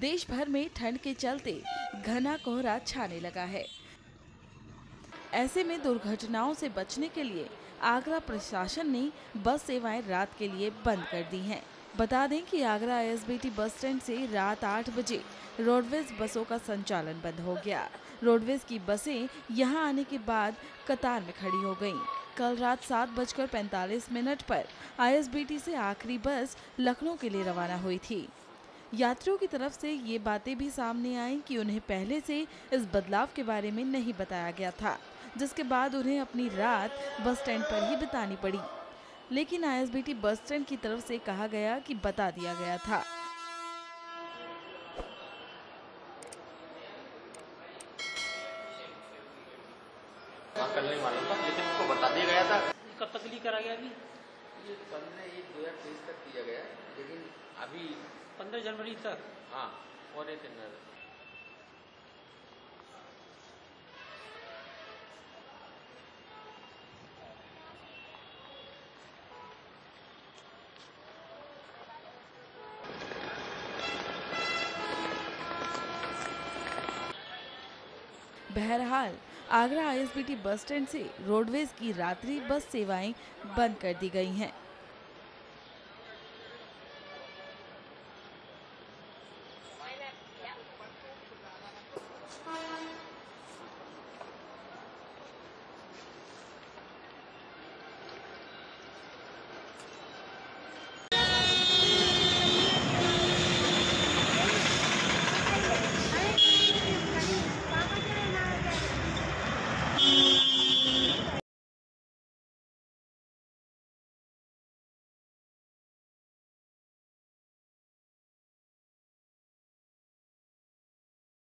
देश भर में ठंड के चलते घना कोहरा छाने लगा है। ऐसे में दुर्घटनाओं से बचने के लिए आगरा प्रशासन ने बस सेवाएं रात के लिए बंद कर दी हैं। बता दें कि आगरा आईएसबीटी बस स्टैंड से रात 8 बजे रोडवेज बसों का संचालन बंद हो गया। रोडवेज की बसें यहां आने के बाद कतार में खड़ी हो गईं। कल रात 7:45 पर आईएसबीटी से आखिरी बस लखनऊ के लिए रवाना हुई थी। यात्रियों की तरफ से ये बातें भी सामने आईं कि उन्हें पहले से इस बदलाव के बारे में नहीं बताया गया था, जिसके बाद उन्हें अपनी रात बस स्टैंड पर ही बितानी पड़ी। लेकिन आईएसबीटी बस स्टैंड की तरफ से कहा गया कि बता दिया गया था। कल नहीं मालूम था, लेकिन उनको बता दिया गया था। कब तक करा गया? अभी ये 15/1/2023 तक किया गया, लेकिन अभी 15 जनवरी तक। हाँ, और एक दिन बहरहाल आगरा आईएसबीटी बस स्टैंड से रोडवेज की रात्रि बस सेवाएं बंद कर दी गई हैं।